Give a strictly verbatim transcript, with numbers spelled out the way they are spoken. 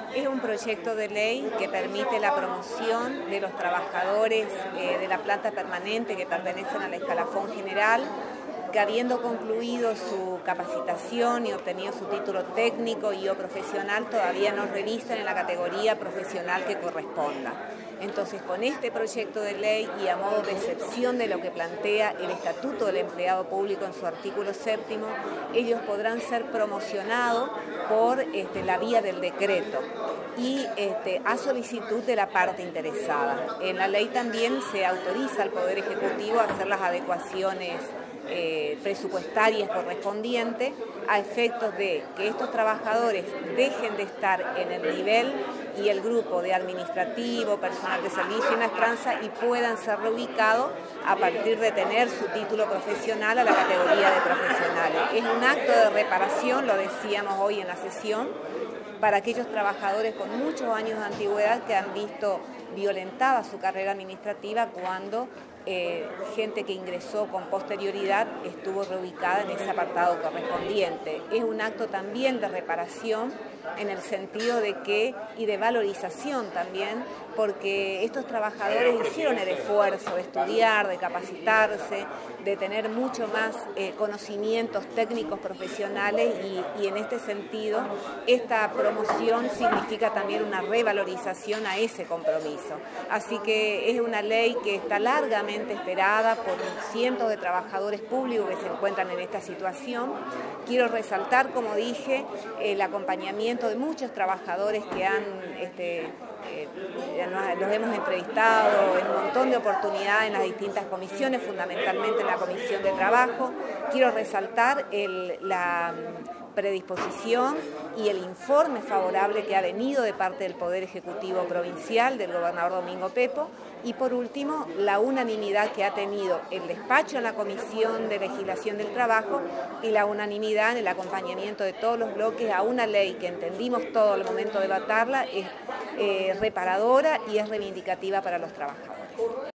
Es un proyecto de ley que permite la promoción de los trabajadores eh, de la planta permanente que pertenecen al escalafón general, que habiendo concluido su capacitación y obtenido su título técnico y o profesional, todavía no revisten en la categoría profesional que corresponda. Entonces, con este proyecto de ley y a modo de excepción de lo que plantea el Estatuto del Empleado Público en su artículo séptimo, ellos podrán ser promocionados por este, la vía del decreto y este, a solicitud de la parte interesada. En la ley también se autoriza al Poder Ejecutivo a hacer las adecuaciones Eh, presupuestarias correspondientes a efectos de que estos trabajadores dejen de estar en el nivel y el grupo de administrativo, personal de servicio y maestranza y puedan ser reubicados a partir de tener su título profesional a la categoría de profesionales. Es un acto de reparación, lo decíamos hoy en la sesión, para aquellos trabajadores con muchos años de antigüedad que han visto violentada su carrera administrativa cuando eh, gente que ingresó con posterioridad estuvo reubicada en ese apartado correspondiente. Es un acto también de reparación en el sentido de que, y de valorización también, porque estos trabajadores hicieron el esfuerzo de estudiar, de capacitarse, de tener mucho más eh, conocimientos técnicos profesionales y, y en este sentido esta promoción significa también una revalorización a ese compromiso. Así que es una ley que está largamente esperada por cientos de trabajadores públicos que se encuentran en esta situación. Quiero resaltar, como dije, el acompañamiento de muchos trabajadores que han, este, eh, los hemos entrevistado en un montón de oportunidades en las distintas comisiones, fundamentalmente en la Comisión de Trabajo. Quiero resaltar el, la predisposición y el informe favorable que ha venido de parte del Poder Ejecutivo Provincial, del gobernador Domingo Pepo, y por último, la unanimidad que ha tenido el despacho en la Comisión de Legislación del Trabajo y la unanimidad en el acompañamiento de todos los bloques a una ley que entendimos todo al momento de votarla es eh, reparadora y es reivindicativa para los trabajadores.